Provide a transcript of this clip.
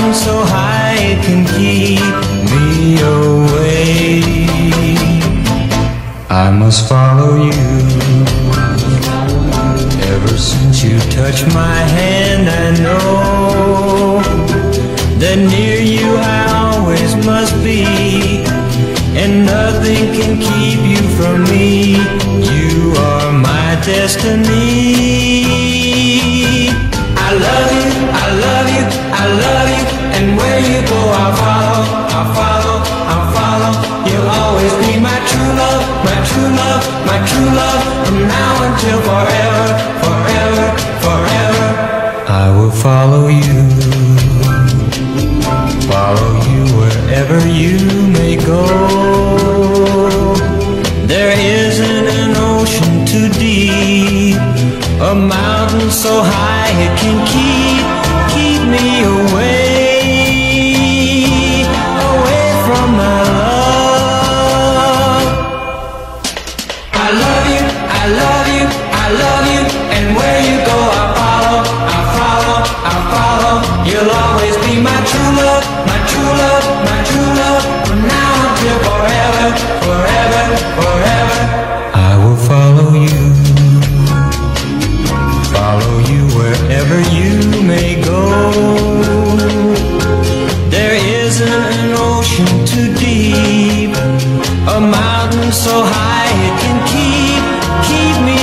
mountain so high it can keep me away. I must follow you. Ever since you touched my hand, I know that near you I always must be, and nothing can keep you from me. You are my destiny. I love you, I love you, I love you, and where you go I'll follow, I'll follow, I'll follow. You'll always be my true love, my true love, my true love, from now until forever, forever, forever. I will follow you, follow you wherever you may go. There isn't an ocean too deep, a mountain so high it can keep me away, away from my love. I love you, I love you, I love you, and where you go I'll follow, I'll follow, I'll follow. You'll always be my true love, my true love, my true love, from now until forever, forever, forever. I will follow you, follow you wherever you may go. There isn't an ocean too deep, a mountain so high it can keep me